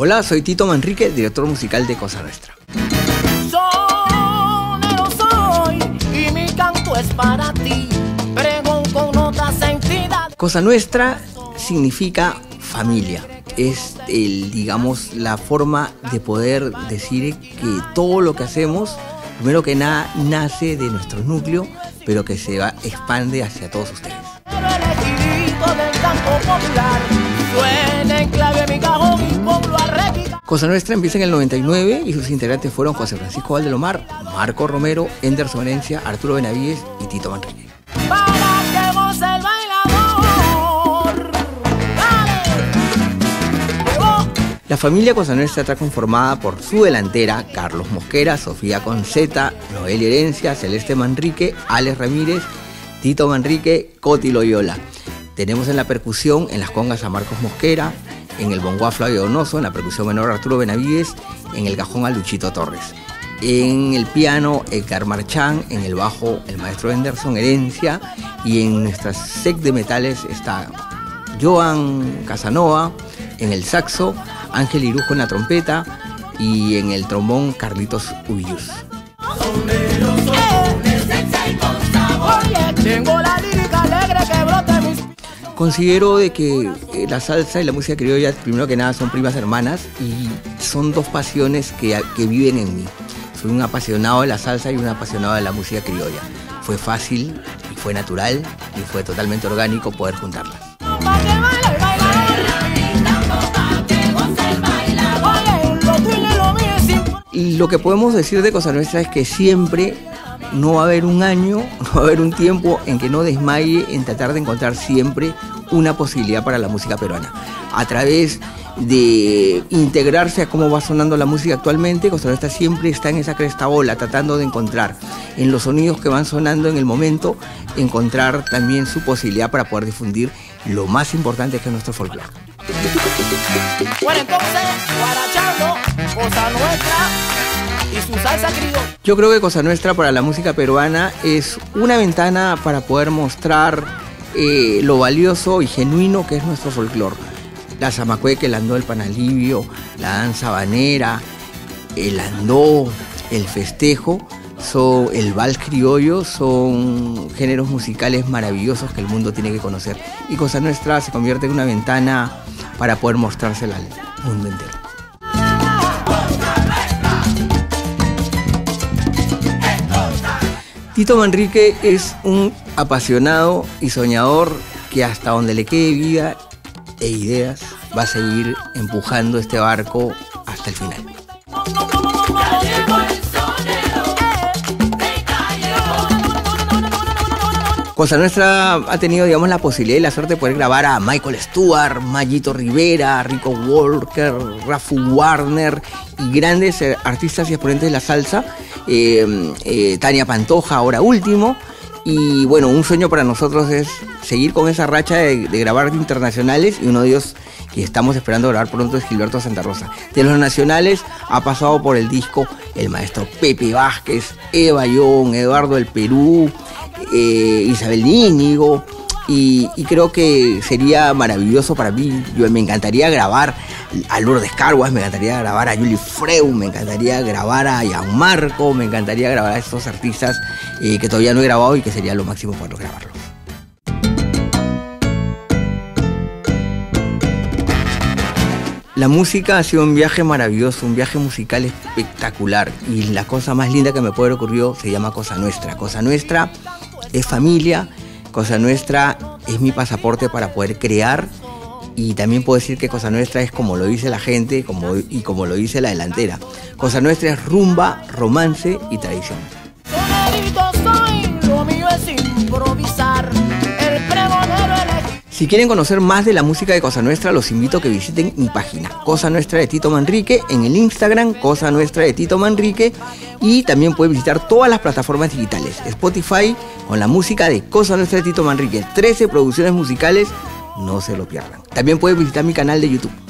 Hola, soy Tito Manrique, director musical de Cosa Nuestra. Sonero soy y mi canto es para ti, pregón con notas sentidas. Cosa Nuestra significa familia. Es digamos, la forma de poder decir que todo lo que hacemos, primero que nada, nace de nuestro núcleo, pero que se expande hacia todos ustedes. Pero el equilibrio del canto popular suena en clave mi cajón y pueblo arrépica. Cosa Nuestra empieza en el 99 y sus integrantes fueron José Francisco Valdelomar, Marco Romero, Enderson Herencia, Arturo Benavides y Tito Manrique. Para que goce el bailador. Dale. Llegó. La familia Cosa Nuestra está conformada por su delantera, Carlos Mosquera, Sofía Conceta, Noel Herencia, Celeste Manrique, Alex Ramírez, Tito Manrique, Coti Loyola. Tenemos en la percusión, en las congas a Marcos Mosquera, en el bongo a Flavio Donoso, en la percusión menor Arturo Benavides, en el cajón a Luchito Torres. En el piano, Edgar Marchán, en el bajo, el maestro Enderson Herencia, y en nuestra sec de metales está Joan Casanova, en el saxo, Ángel Irujo en la trompeta y en el trombón Carlitos Ubillus. Tengo la lírica alegre que brote mis... Considero de que la salsa y la música criolla, primero que nada, son primas hermanas y son dos pasiones que viven en mí. Soy un apasionado de la salsa y un apasionado de la música criolla. Fue fácil y fue natural y fue totalmente orgánico poder juntarlas. Y lo que podemos decir de Cosa Nuestra es que siempre no va a haber un año, no va a haber un tiempo en que no desmaye en tratar de encontrar siempre una posibilidad para la música peruana. A través de integrarse a cómo va sonando la música actualmente, Cosa Nuestra siempre está en esa cresta ola, tratando de encontrar en los sonidos que van sonando en el momento, encontrar también su posibilidad para poder difundir lo más importante que es nuestro folclore. Bueno, entonces, guarachando, Cosa Nuestra y su salsa criolla. Yo creo que Cosa Nuestra para la música peruana es una ventana para poder mostrar lo valioso y genuino que es nuestro folclore. La zamacueca, el andó, el panalivio, la danza habanera, el andó, el festejo, el vals criollo, son géneros musicales maravillosos que el mundo tiene que conocer. Y Cosa Nuestra se convierte en una ventana para poder mostrársela al mundo entero. Tito Manrique es un apasionado y soñador que hasta donde le quede vida e ideas va a seguir empujando este barco hasta el final. Cosa Nuestra ha tenido, digamos, la posibilidad y la suerte de poder grabar a Michael Stewart, Mayito Rivera, Rico Walker, Rafu Warner y grandes artistas y exponentes de la salsa, Tania Pantoja ahora último. Y bueno, un sueño para nosotros es seguir con esa racha de grabar internacionales, y uno de ellos que estamos esperando grabar pronto es Gilberto Santa Rosa. De los nacionales ha pasado por el disco el maestro Pepe Vázquez, Eva Young, Eduardo del Perú, Isabel Íñigo, y creo que sería maravilloso para mí. Me encantaría grabar a Lourdes Carguas, me encantaría grabar a Julie Freu, me encantaría grabar a Gianmarco, me encantaría grabar a estos artistas que todavía no he grabado y que sería lo máximo poder grabarlos. La música ha sido un viaje maravilloso, un viaje musical espectacular, y la cosa más linda que me puede haber ocurrido se llama Cosa Nuestra. Cosa Nuestra es familia, Cosa Nuestra es mi pasaporte para poder crear, y también puedo decir que Cosa Nuestra es como lo dice la gente y como lo dice la delantera. Cosa Nuestra es rumba, romance y tradición. Lo mío es improvisar, el pregonero elegido. Si quieren conocer más de la música de Cosa Nuestra, los invito a que visiten mi página, Cosa Nuestra de Tito Manrique, en el Instagram, Cosa Nuestra de Tito Manrique, y también pueden visitar todas las plataformas digitales, Spotify, con la música de Cosa Nuestra de Tito Manrique, 13 producciones musicales, no se lo pierdan. También pueden visitar mi canal de YouTube.